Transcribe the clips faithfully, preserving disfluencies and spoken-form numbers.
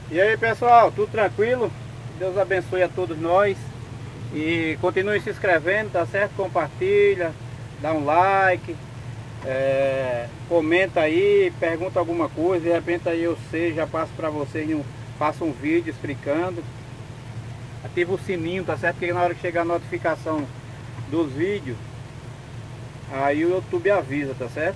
E aí pessoal, tudo tranquilo? Deus abençoe a todos nós. E continue se inscrevendo, tá certo? Compartilha, dá um like, é, comenta aí, pergunta alguma coisa. De repente aí eu sei, já passo para vocês, um, faço um vídeo explicando. Ativa o sininho, tá certo? Porque na hora que chegar a notificação dos vídeos, aí o YouTube avisa, tá certo?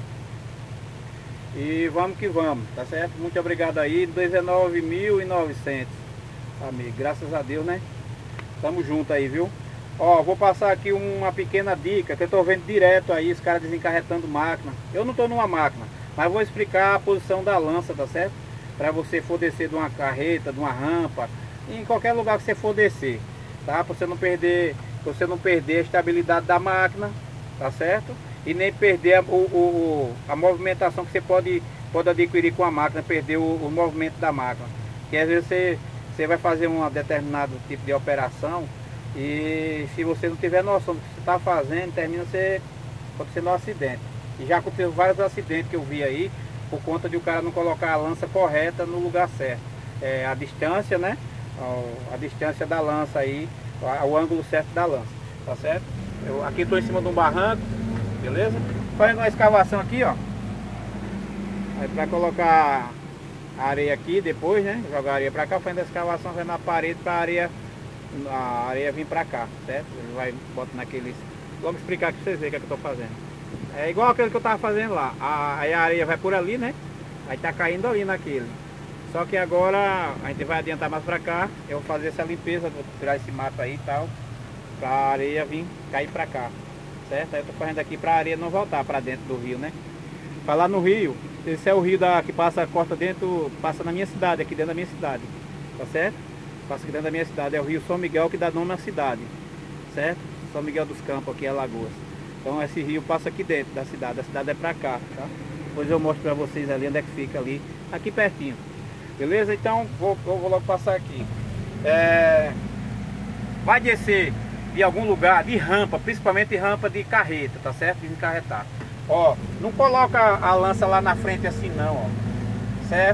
E vamos que vamos, tá certo? Muito obrigado aí, dezenove mil e novecentos, amigo, graças a Deus, né? Tamo junto aí, viu? Ó, vou passar aqui uma pequena dica que eu tô vendo direto aí, os caras desencarretando máquina. Eu não tô numa máquina, mas vou explicar a posição da lança, tá certo? Para você for descer de uma carreta, de uma rampa, em qualquer lugar que você for descer, tá? Pra você não perder, pra você não perder a estabilidade da máquina, tá certo? E nem perder a, o, o, a movimentação que você pode, pode adquirir com a máquina, perder o, o movimento da máquina. Que às vezes você, você vai fazer um determinado tipo de operação e se você não tiver noção do que você está fazendo, termina você acontecendo um acidente. E já aconteceu vários acidentes que eu vi aí, por conta de o cara não colocar a lança correta no lugar certo. É, a distância, né? A distância da lança aí, o ângulo certo da lança, tá certo? Eu aqui estou em cima de um barranco, beleza? Fazendo uma escavação aqui, ó. Aí para colocar a areia aqui depois, né? Jogar a areia para cá, fazendo a escavação, fazendo a parede para a areia, a areia vir para cá, certo? Ele vai botar naqueles. Vamos explicar aqui para vocês verem o que, é que eu estou fazendo. É igual aquele que eu estava fazendo lá. A, aí a areia vai por ali, né? Aí tá caindo ali naquele. Só que agora a gente vai adiantar mais pra cá. Eu vou fazer essa limpeza, vou tirar esse mato aí e tal, pra areia vir cair pra cá, certo? Aí eu tô fazendo aqui pra areia não voltar pra dentro do rio, né? Falar no rio, esse é o rio da, que passa, corta dentro, passa na minha cidade, aqui dentro da minha cidade, tá certo? Passa aqui dentro da minha cidade, é o rio São Miguel que dá nome à cidade, certo? São Miguel dos Campos, aqui é Alagoas. Então esse rio passa aqui dentro da cidade, a cidade é pra cá, tá? Depois eu mostro pra vocês ali onde é que fica ali, aqui pertinho. Beleza? Então vou, vou logo passar aqui. É, vai descer de algum lugar de rampa, principalmente rampa de carreta, tá certo? De encarretar. Ó, não coloca a lança lá na frente assim não, ó. Certo?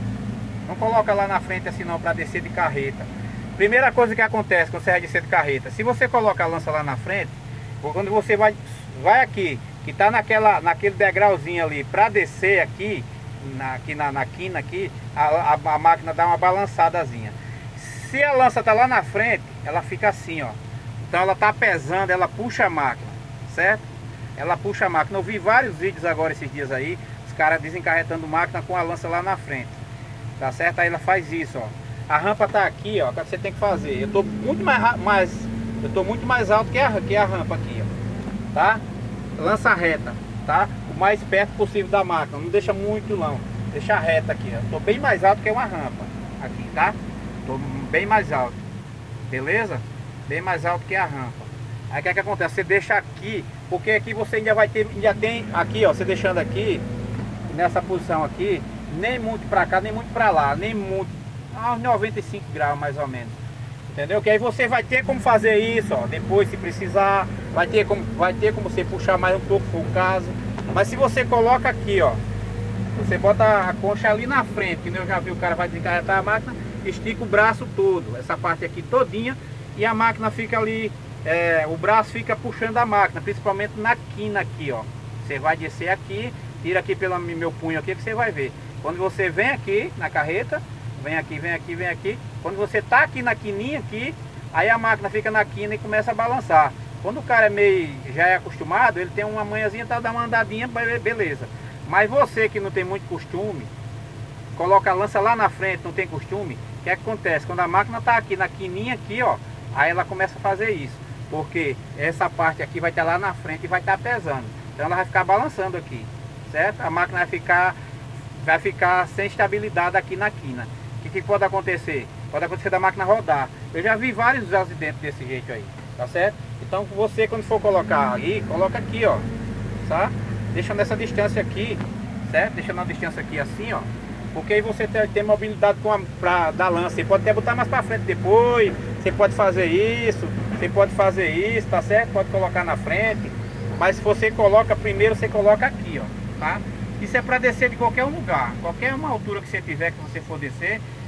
Não coloca lá na frente assim não para descer de carreta. Primeira coisa que acontece quando você vai descer de carreta, se você coloca a lança lá na frente, quando você vai, vai aqui, que tá naquela, naquele degrauzinho ali, para descer aqui, Na, aqui na, na quina aqui, a, a, a máquina dá uma balançadazinha. Se a lança tá lá na frente, ela fica assim, ó. Então ela tá pesando, ela puxa a máquina, certo? Ela puxa a máquina. Eu vi vários vídeos agora esses dias aí, os caras desencarretando máquina com a lança lá na frente, tá certo? Aí ela faz isso, ó. A rampa tá aqui, ó. O que você tem que fazer? Eu tô muito mais, mais eu tô muito mais alto que a, que a rampa aqui, ó. Tá? Lança reta, tá? Mais perto possível da máquina, não deixa muito não, deixa reta aqui, ó. Tô bem mais alto que uma rampa aqui, tá? Tô bem mais alto, beleza? Bem mais alto que a rampa. Aí o que é que acontece? Você deixa aqui, porque aqui você ainda vai ter, ainda tem aqui, ó, você deixando aqui nessa posição aqui, nem muito pra cá, nem muito pra lá, nem muito, a uns noventa e cinco graus mais ou menos. Entendeu? Que aí você vai ter como fazer isso, ó, depois se precisar, vai ter como, vai ter como você puxar mais um pouco por caso. Mas se você coloca aqui, ó, você bota a concha ali na frente, que eu já vi o cara vai desencarretar a máquina, estica o braço todo, essa parte aqui todinha, e a máquina fica ali, é, o braço fica puxando a máquina, principalmente na quina aqui, ó. Você vai descer aqui, tira aqui pelo meu punho aqui que você vai ver. Quando você vem aqui na carreta, vem aqui, vem aqui, vem aqui, quando você tá aqui na quininha aqui, aí a máquina fica na quina e começa a balançar. Quando o cara é meio, já é acostumado, ele tem uma manhãzinha, tá dando uma andadinha, beleza. Mas você que não tem muito costume, coloca a lança lá na frente, não tem costume, o que é que acontece? Quando a máquina tá aqui na quininha aqui, ó, aí ela começa a fazer isso. Porque essa parte aqui vai estar lá na frente e vai estar pesando. Então ela vai ficar balançando aqui, certo? A máquina vai ficar, vai ficar sem estabilidade aqui na quina. O que, que pode acontecer? Pode acontecer da máquina rodar. Eu já vi vários acidentes desse jeito aí, tá certo? Então você quando for colocar aí, coloca aqui, ó, tá? Deixa nessa distância aqui, certo? Deixa na distância aqui assim, ó. Porque aí você tem, tem mobilidade com a, pra, da lança. Você pode até botar mais pra frente depois. Você pode fazer isso, você pode fazer isso, tá certo? Pode colocar na frente. Mas se você coloca primeiro, você coloca aqui, ó, tá? Isso é para descer de qualquer lugar, qualquer uma altura que você tiver que você for descer,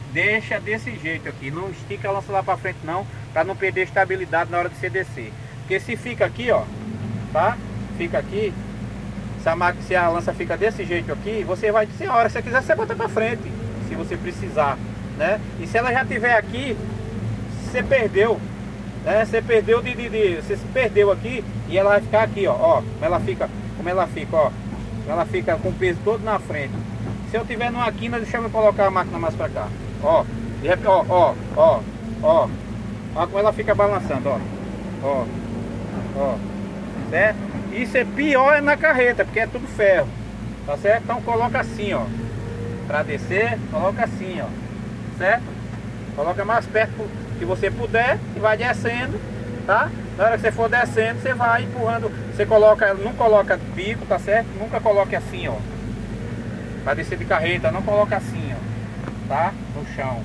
deixa desse jeito aqui, não estica a lança lá para frente não, para não perder estabilidade na hora de você descer. Porque se fica aqui, ó, tá? Fica aqui, se a, máquina, se a lança fica desse jeito aqui, você vai, se a hora que você quiser, você bota para frente, se você precisar, né? E se ela já tiver aqui, você perdeu, né? Você perdeu de, de, de você se perdeu aqui e ela vai ficar aqui, ó, ó, como ela fica, como ela fica, ó, ela fica com o peso todo na frente. Se eu tiver numa quina, deixa eu colocar a máquina mais para cá, ó, de repente, ó, ó, ó, ó, ó como ela fica balançando, ó, ó, ó, certo? Isso é pior na carreta, porque é tudo ferro, tá certo? Então coloca assim, ó, para descer, coloca assim, ó, certo? Coloca mais perto que você puder e vai descendo, tá? Na hora que você for descendo, você vai empurrando, você coloca, não coloca bico, tá certo? Nunca coloque assim, ó, para descer de carreta, não coloca assim, ó, tá? No chão.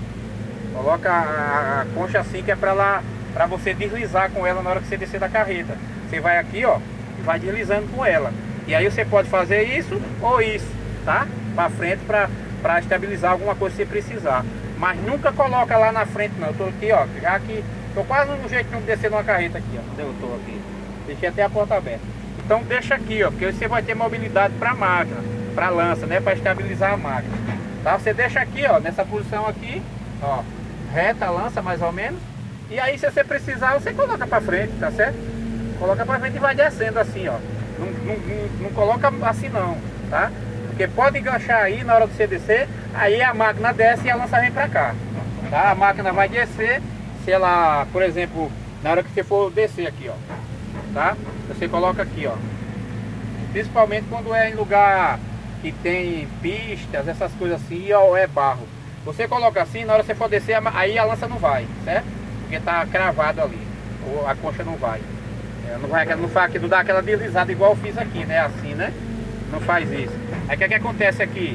Coloca a, a concha assim, que é para lá, para você deslizar com ela na hora que você descer da carreta. Você vai aqui, ó, e vai deslizando com ela. E aí você pode fazer isso ou isso, tá? Para frente, para para estabilizar alguma coisa se precisar. Mas nunca coloca lá na frente não. Eu tô aqui, ó, já que tô quase no jeito de descer numa carreta aqui, ó, onde eu tô aqui. Deixei até a porta aberta. Então deixa aqui, ó, porque você vai ter mobilidade para a máquina, para a lança, né, para estabilizar a máquina. Tá? Você deixa aqui, ó, nessa posição aqui, ó, reta a lança mais ou menos. E aí se você precisar, você coloca para frente, tá certo? Coloca para frente e vai descendo assim, ó. Não, não, não, não coloca assim não, tá? Porque pode enganchar aí na hora de você descer, aí a máquina desce e a lança vem para cá, tá? A máquina vai descer, se ela, por exemplo, na hora que você for descer aqui, ó, tá? Você coloca aqui, ó. Principalmente quando é em lugar que tem pistas, essas coisas assim, ó, é barro. Você coloca assim, na hora que você for descer, aí a lança não vai, certo? Porque tá cravado ali, ou a concha não vai. Não vai, não faz, não dá aquela deslizada igual eu fiz aqui, né? Assim, né? Não faz isso. Aí o que, é que acontece aqui?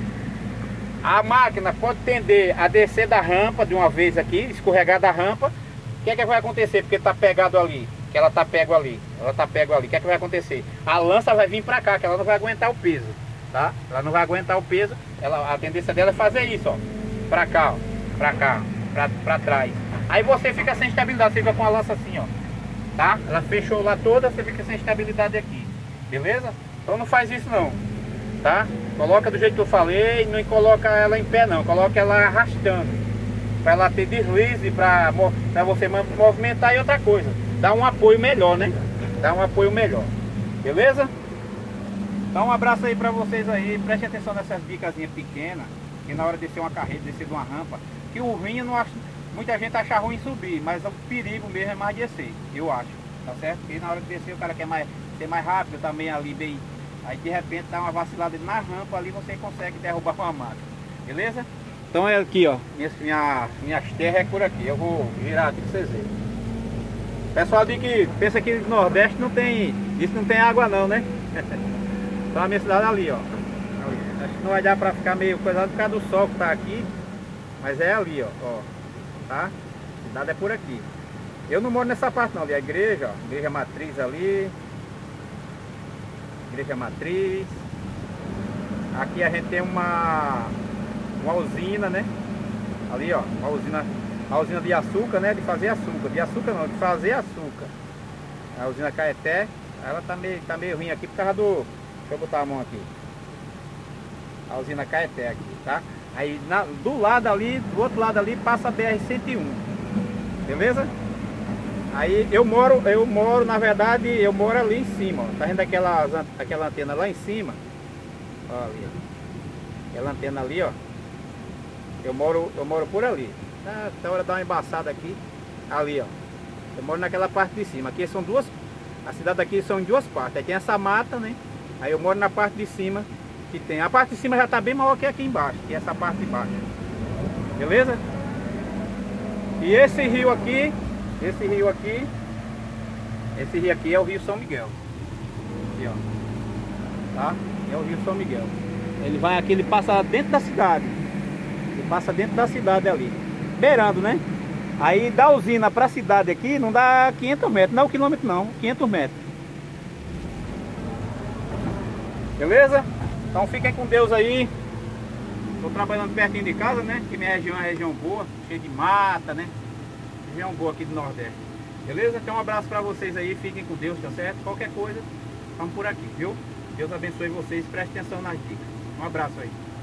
A máquina pode tender a descer da rampa de uma vez aqui, escorregar da rampa. O que é que vai acontecer? Porque tá pegado ali, que ela tá pego ali, ela tá pego ali. O que é que vai acontecer? A lança vai vir pra cá, que ela não vai aguentar o peso, tá? Ela não vai aguentar o peso. Ela, a tendência dela é fazer isso, ó, pra cá, ó, pra cá, pra, pra trás. Aí você fica sem estabilidade, você fica com a lança assim, ó, tá? Ela fechou lá toda, você fica sem estabilidade aqui, beleza? Então não faz isso não, tá? Coloca do jeito que eu falei, não coloca ela em pé não, coloca ela arrastando, para ela ter deslize, para você movimentar. E outra coisa, dá um apoio melhor, né? Dá um apoio melhor, beleza? Então um abraço aí para vocês aí, preste atenção nessas dicasinhas pequenas, que na hora de descer uma carreta, descer de uma rampa, que o ruim, eu não acho, muita gente acha ruim subir, mas o perigo mesmo é mais descer, eu acho, tá certo? Porque na hora de descer o cara quer mais, ser mais rápido também ali, bem, aí de repente dá uma vacilada na rampa ali, você consegue derrubar uma máquina, beleza? Então é aqui, ó, minhas, minha, minhas terras é por aqui, eu vou virar aqui pra vocês verem. O pessoal diz que pensa que no Nordeste não tem, isso não tem água não, né? Então a minha cidade é ali, ó, ali. Acho que não vai dar pra ficar meio coisado por causa do sol que tá aqui, mas é ali, ó, ó, tá? A cidade é por aqui. Eu não moro nessa parte não, ali a igreja, ó, igreja matriz ali, igreja matriz. Aqui a gente tem uma uma usina, né? Ali, ó, uma usina, a usina de açúcar, né? De fazer açúcar, de açúcar não, de fazer açúcar. A usina Caeté, ela tá meio, tá meio ruim aqui por causa do, deixa eu botar a mão aqui. A usina Caeté aqui, tá? Aí na, do lado ali, do outro lado ali passa a B R cento e um, beleza? Aí eu moro, eu moro, na verdade, eu moro ali em cima, ó. Tá vendo aquela, aquela antena lá em cima? Ó, ali, ó. Aquela antena ali, ó. Eu moro, eu moro por ali. Tá, tá hora de dar uma embaçada aqui. Ali, ó. Eu moro naquela parte de cima. Aqui são duas, a cidade aqui são em duas partes. Aí tem essa mata, né? Aí eu moro na parte de cima, que tem. A parte de cima já tá bem maior que aqui embaixo, que é essa parte de baixo. Beleza? E esse rio aqui, esse rio aqui, esse rio aqui é o rio São Miguel. Aqui, ó. Tá? É o rio São Miguel. Ele vai aqui, ele passa dentro da cidade. Ele passa dentro da cidade ali, beirando, né? Aí da usina para a cidade aqui não dá quinhentos metros, não é um quilômetro não, quinhentos metros. Beleza? Então fiquem com Deus aí. Tô trabalhando pertinho de casa, né? Que minha região é uma região boa, cheia de mata, né? Região boa aqui do Nordeste. Beleza? Então um abraço pra vocês aí, fiquem com Deus, tá certo? Qualquer coisa, estamos por aqui, viu? Deus abençoe vocês, preste atenção nas dicas. Um abraço aí.